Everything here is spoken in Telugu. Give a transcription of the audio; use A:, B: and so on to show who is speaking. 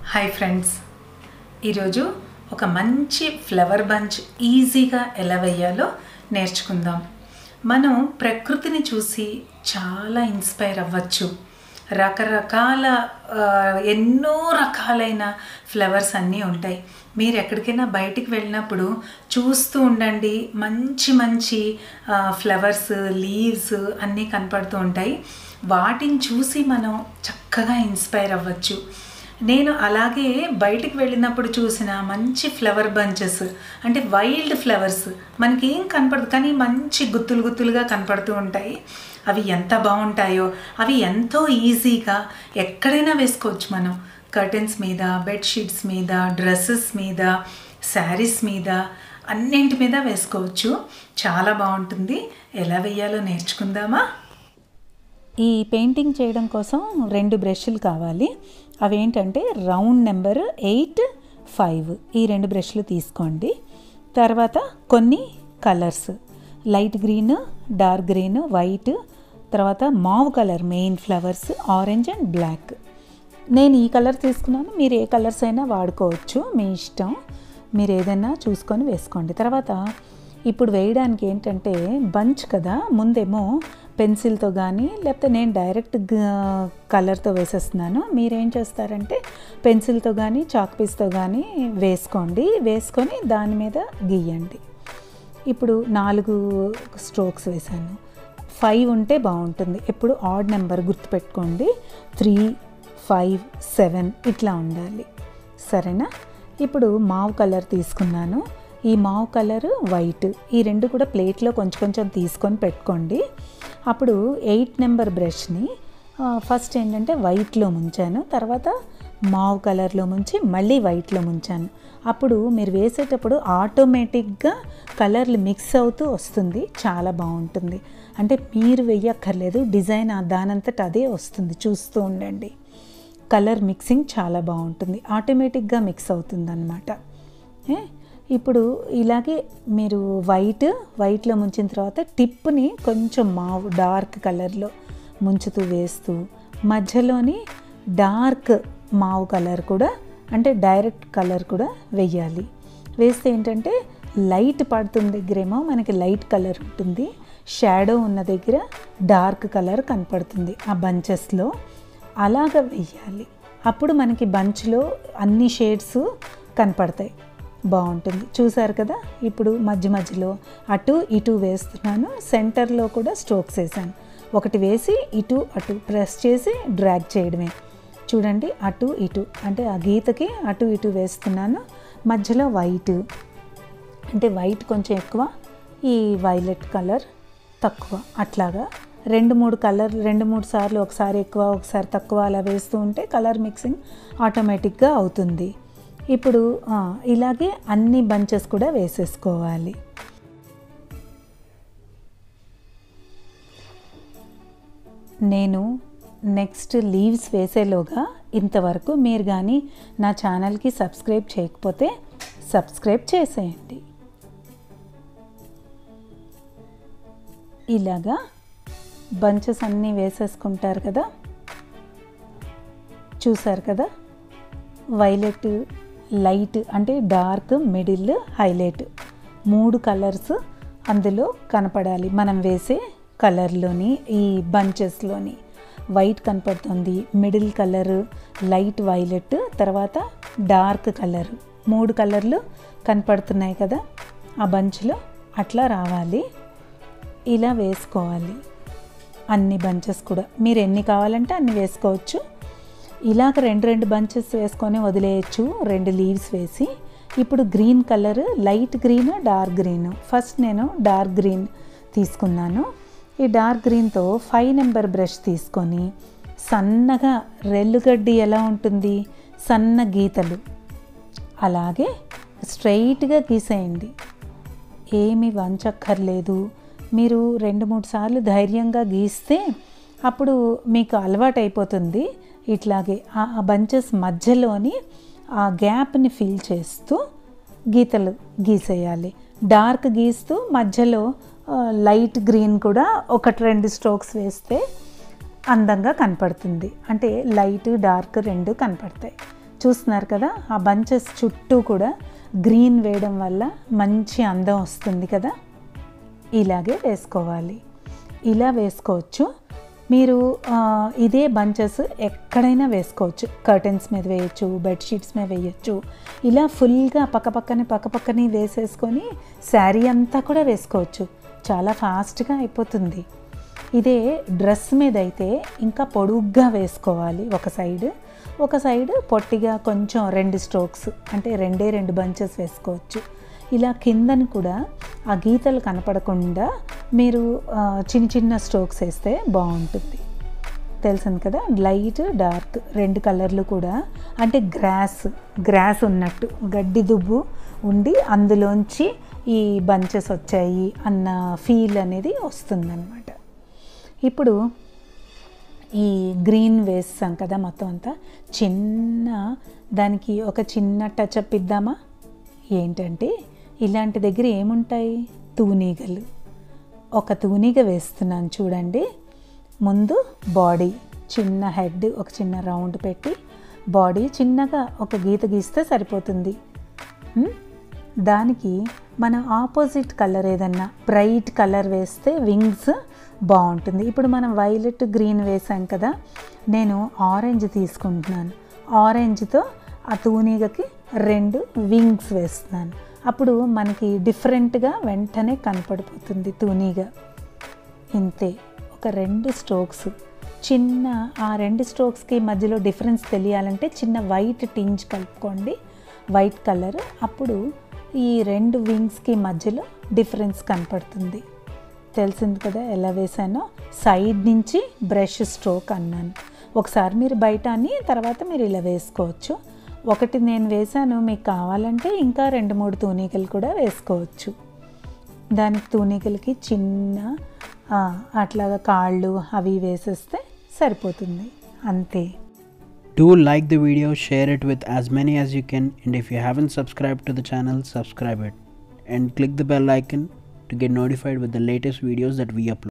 A: హాయ్ ఫ్రెండ్స్, ఈరోజు ఒక మంచి ఫ్లవర్ బంచ్ ఈజీగా ఎలా వేయాలో నేర్చుకుందాం. మనం ప్రకృతిని చూసి చాలా ఇన్స్పైర్ అవ్వచ్చు. రకరకాల ఎన్నో రకాలైన ఫ్లవర్స్ అన్నీ ఉంటాయి. మీరు ఎక్కడికైనా బయటికి వెళ్ళినప్పుడు చూస్తూ ఉండండి, మంచి మంచి ఫ్లవర్స్, లీవ్స్ అన్నీ కనపడుతూ ఉంటాయి. వాటిని చూసి మనం చక్కగా ఇన్స్పైర్ అవ్వచ్చు. నేను అలాగే బయటికి వెళ్ళినప్పుడు చూసిన మంచి ఫ్లవర్ బంచెస్, అంటే వైల్డ్ ఫ్లవర్స్ మనకి ఏం కనపడదు కానీ మంచి గుత్తులు గుత్తులుగా కనపడుతూ ఉంటాయి. అవి ఎంత బాగుంటాయో, అవి ఎంతో ఈజీగా ఎక్కడైనా వేసుకోవచ్చు. మనం కర్టెన్స్ మీద, బెడ్షీట్స్ మీద, డ్రెస్సెస్ మీద, శారీస్ మీద, అన్నింటి మీద వేసుకోవచ్చు. చాలా బాగుంటుంది. ఎలా వేయాలో నేర్చుకుందామా?
B: ఈ పెయింటింగ్ చేయడం కోసం 2 బ్రష్లు కావాలి. అవేంటంటే రౌండ్ నెంబర్ 8, 5 ఈ 2 బ్రష్లు తీసుకోండి. తర్వాత కొన్ని colours, light green, dark green, white, తర్వాత mauve colour, main flowers, orange and black. నేను ఈ కలర్ తీసుకున్నాను, మీరు ఏ కలర్స్ అయినా వాడుకోవచ్చు, మీ ఇష్టం. మీరు ఏదైనా చూసుకొని వేసుకోండి. తర్వాత ఇప్పుడు వేయడానికి ఏంటంటే బంచ్ కదా, ముందేమో పెన్సిల్తో కానీ లేకపోతే నేను డైరెక్ట్ కలర్తో వేసేస్తున్నాను. మీరేం చేస్తారంటే పెన్సిల్తో కానీ చాక్ పీస్తో కానీ వేసుకోండి. వేసుకొని దాని మీద గీయండి. ఇప్పుడు 4 స్ట్రోక్స్ వేసాను. 5 ఉంటే బాగుంటుంది. ఎప్పుడు ఆడ్ నెంబర్ గుర్తుపెట్టుకోండి. 3, 5, 7 ఇట్లా ఉండాలి. సరేనా? ఇప్పుడు మావ్ కలర్ తీసుకున్నాను. ఈ మావ్ కలర్, వైట్, ఈ 2 కూడా ప్లేట్లో కొంచెం కొంచెం తీసుకొని పెట్టుకోండి. అప్పుడు 8 నెంబర్ బ్రష్ని ఫస్ట్ ఏంటంటే వైట్లో ముంచాను, తర్వాత మావ్ కలర్లో ముంచి మళ్ళీ వైట్లో ముంచాను. అప్పుడు మీరు వేసేటప్పుడు ఆటోమేటిక్గా కలర్లు మిక్స్ అవుతూ వస్తుంది. చాలా బాగుంటుంది. అంటే మీరు వేయక్కర్లేదు, డిజైన్ దానంతట అదే వస్తుంది. చూస్తూ ఉండండి. కలర్ మిక్సింగ్ చాలా బాగుంటుంది. ఆటోమేటిక్గా మిక్స్ అవుతుంది అన్నమాట. ఇప్పుడు ఇలాగే మీరు వైట్లో ముంచిన తర్వాత టిప్ని కొంచెం మావ్ డార్క్ కలర్లో ముంచుతూ వేస్తూ మధ్యలోని డార్క్ మావ్ కలర్ కూడా, అంటే డైరెక్ట్ కలర్ కూడా వేయాలి. వేస్తే ఏంటంటే లైట్ పడుతున్న దగ్గరేమో మనకి లైట్ కలర్ ఉంటుంది, షాడో ఉన్న దగ్గర డార్క్ కలర్ కనపడుతుంది ఆ బంచెస్లో. అలాగ వేయాలి. అప్పుడు మనకి బంచ్లో అన్ని షేడ్స్ కనపడతాయి. బాగుంటుంది. చూసారు కదా? ఇప్పుడు మధ్యలో అటు ఇటు వేస్తున్నాను. సెంటర్లో కూడా స్ట్రోక్స్ వేసాను. ఒకటి వేసి ఇటు అటు ప్రెస్ చేసి డ్రాగ్ చేయడమే. చూడండి, అటు ఇటు అంటే ఆ గీతకి అటు ఇటు వేస్తున్నాను. మధ్యలో వైట్, అంటే వైట్ కొంచెం ఎక్కువ, ఈ వైలెట్ కలర్ తక్కువ. అట్లాగా 2-3 సార్లు, ఒకసారి ఎక్కువ ఒకసారి తక్కువ అలా వేస్తూ ఉంటే కలర్ మిక్సింగ్ ఆటోమేటిక్గా అవుతుంది. ఇప్పుడు ఇలాగే అన్ని బంచెస్ కూడా వేసేసుకోవాలి. నేను నెక్స్ట్ లీవ్స్ వేసేలోగా ఇంతవరకు మీరు కానీ నా ఛానల్కి సబ్స్క్రైబ్ చేయకపోతే సబ్స్క్రైబ్ చేసేయండి. ఇలాగా బంచెస్ అన్నీ వేసేసుకుంటారు కదా. చూసారు కదా? వైలెట్, లైట్ అంటే డార్క్, మిడిల్, హైలైట్ 3 కలర్స్ అందులో కనపడాలి. మనం వేసే కలర్లోని ఈ బంచెస్లోని వైట్ కనపడుతుంది, మిడిల్ కలర్ లైట్ వైలెట్, తర్వాత డార్క్ కలర్, 3 కలర్లు కనపడుతున్నాయి కదా ఆ బంచ్లో. అట్లా రావాలి. ఇలా వేసుకోవాలి అన్ని బంచెస్ కూడా. మీరు ఎన్ని కావాలంటే అన్ని వేసుకోవచ్చు. ఇలాగ 2 బంచెస్ వేసుకొని వదిలేయచ్చు, 2 లీవ్స్ వేసి. ఇప్పుడు green colour, light green, dark green. First నేను డార్క్ గ్రీన్ తీసుకున్నాను. ఈ డార్క్ గ్రీన్తో 5 నెంబర్ బ్రష్ తీసుకొని సన్నగా, రెల్లుగడ్డి ఎలా ఉంటుంది సన్న గీతలు అలాగే స్ట్రైట్గా గీసేయండి. ఏమి వంచక్కర్లేదు. మీరు 2-3 సార్లు ధైర్యంగా గీస్తే అప్పుడు మీకు అలవాటు అయిపోతుంది. ఇట్లాగే ఆ బంచెస్ మధ్యలోని ఆ గ్యాప్ని ఫిల్ చేస్తూ గీతలు గీసేయాలి. డార్క్ గీస్తూ మధ్యలో లైట్ గ్రీన్ కూడా 1-2 స్ట్రోక్స్ వేస్తే అందంగా కనపడుతుంది. అంటే లైట్ డార్క్ 2 కనపడతాయి. చూస్తున్నారు కదా, ఆ బంచెస్ చుట్టూ కూడా గ్రీన్ వేయడం వల్ల మంచి అందం వస్తుంది కదా. ఇలాగే వేసుకోవాలి. ఇలా వేసుకోవచ్చు. మీరు ఇదే బంచెస్ ఎక్కడైనా వేసుకోవచ్చు. కర్టెన్స్ మీద వేయచ్చు, బెడ్షీట్స్ మీద వేయచ్చు. ఇలా ఫుల్గా పక్కపక్కనే వేసేసుకొని శారీ అంతా కూడా వేసుకోవచ్చు. చాలా ఫాస్ట్గా అయిపోతుంది. ఇదే డ్రెస్ మీద అయితే ఇంకా పొడుగ్గా వేసుకోవాలి. ఒక సైడ్ పొట్టిగా కొంచెం 2 స్ట్రోక్స్, అంటే 2 బంచెస్ వేసుకోవచ్చు. ఇలా కిందని కూడా ఆ గీతలు కనపడకుండా మీరు చిన్న స్ట్రోక్స్ వేస్తే బాగుంటుంది. తెలిసింది కదా, లైట్ డార్క్ 2 కలర్లు కూడా, అంటే గ్రాస్ ఉన్నట్టు, గడ్డి దుబ్బు ఉండి అందులోంచి ఈ బంచెస్ వచ్చాయి అన్న ఫీల్ అనేది వస్తుందన్నమాట. ఇప్పుడు ఈ గ్రీన్ వేస్తాం కదా మొత్తం అంతా, దానికి ఒక చిన్న టచ్అప్ ఇద్దామా? ఏంటంటే ఇలాంటి దగ్గర ఏముంటాయి, తూనీగలు. ఒక తూనీగ వేస్తున్నాను చూడండి. ముందు బాడీ, చిన్న హెడ్, ఒక చిన్న రౌండ్ పెట్టి బాడీ చిన్నగా ఒక గీత గీస్తే సరిపోతుంది. దానికి మన ఆపోజిట్ కలర్ ఏదన్నా బ్రైట్ కలర్ వేస్తే వింగ్స్ బాగుంటుంది. ఇప్పుడు మనం వైలెట్ గ్రీన్ వేసాం కదా, నేను ఆరెంజ్ తీసుకుంటున్నాను. ఆరెంజ్తో ఆ తూనీగకి 2 వింగ్స్ వేస్తున్నాను. అప్పుడు మనకి డిఫరెంట్గా వెంటనే కనపడిపోతుంది తూనీగ. ఇంతే, ఒక 2 స్ట్రోక్స్. ఆ 2 స్ట్రోక్స్కి మధ్యలో డిఫరెన్స్ తెలియాలంటే చిన్న వైట్ టింజ్ కలుపుకోండి, వైట్ కలర్. అప్పుడు ఈ 2 వింగ్స్కి మధ్యలో డిఫరెన్స్ కనపడుతుంది. తెలిసింది కదా ఎలా వేసానో. సైడ్ నుంచి బ్రష్ స్ట్రోక్ అన్నాను. ఒకసారి మీరు బయట అని, తర్వాత మీరు ఇలా వేసుకోవచ్చు. ఒకటి నేను వేసాను, మీకు కావాలంటే ఇంకా 2-3 తూనీగలు కూడా వేసుకోవచ్చు. దానికి తూనీగలకి చిన్న అట్లాగా కాళ్ళు అవి వేసేస్తే సరిపోతుంది, అంతే.
C: Do like the video, share it with as many as you can, and if you haven't subscribed to the channel, subscribe it and click the bell icon to get notified with the latest videos that we upload.